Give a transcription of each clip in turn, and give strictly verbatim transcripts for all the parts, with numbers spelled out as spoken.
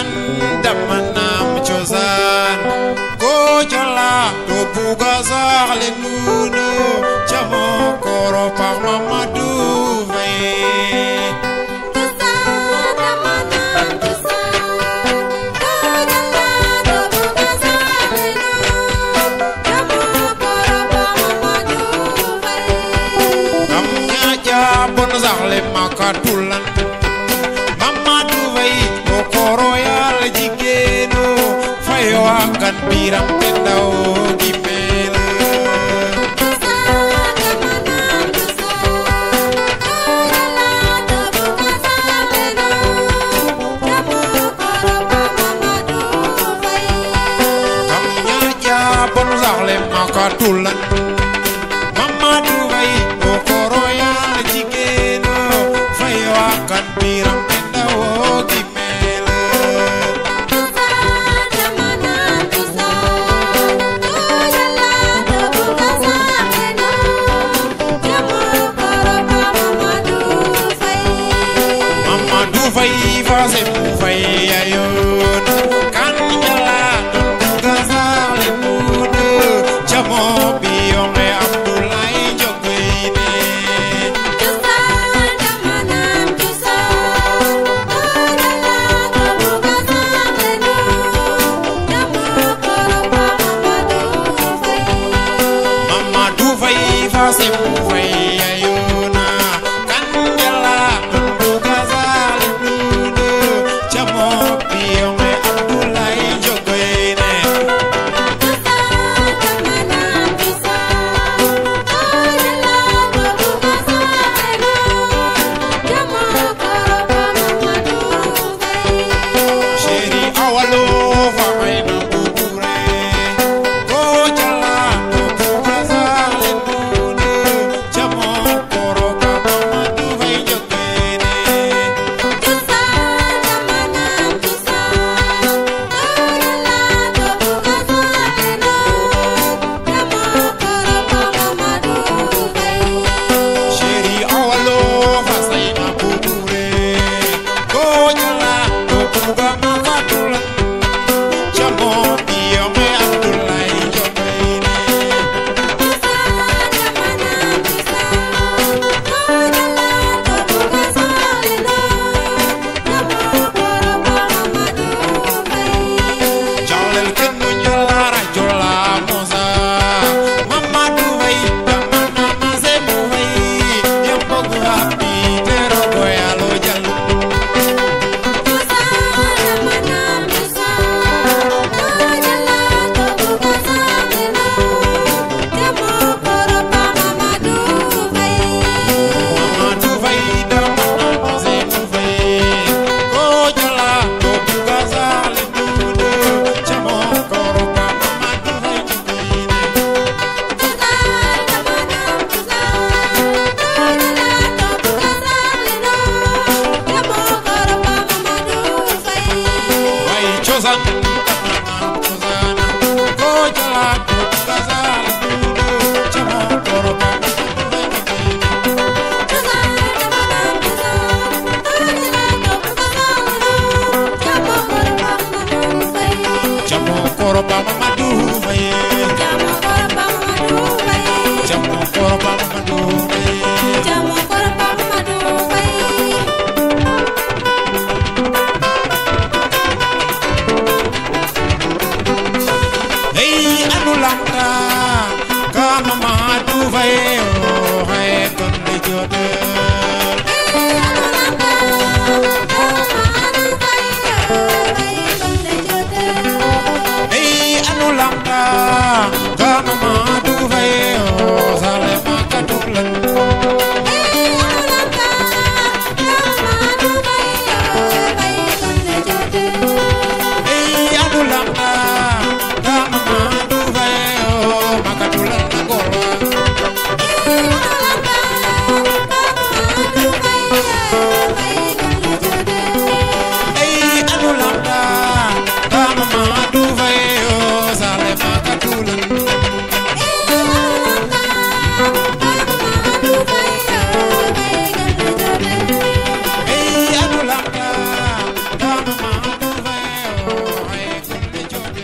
kan damanam chosan ko jala to buga zahle nuno chamo koro pa Mamadou Faye zahle makatulan Mamadou Faye o koro yal jigeno fayo akan biram tendao gimel kamnya jabon zahle makatulan Mamadou Faye o koro yal jigeno fayo akan biram tendao gimel Mamadou Faye fase mu Faye ayon kan jala tuntuga zahle mude jamo biyome Abdoulaye Jogoyne Mamadou Faye fase mu Faye ayona kan jala tuntuga zahle mude jamo biyome Abdoulaye Jogoyne Chéri awalo famayna bubure ko jala tuntuga zahle mude jamo koro pa Mamadou Faye Jogoyne Chéri awalo fasayna bubure ko jala tuntuga makatulan jamo biyome Abdoulaye Jogoyne jalel kenu njolara jola mosa Mamadou Faye damana mase mu Faye yempogu hapi tero goyalo jalu Mamadou Faye damana mase mu Faye ko jala to buga zahle mude jamo koro pa Mamadou Faye Jogoyne Faye chosan damanam chosan ko jala to buga zahle mude jamo koro pa Mamadou Faye Jogoyne jamo koro pa Mamadou Faye jamo koro pa Mamadou Faye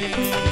Thank you.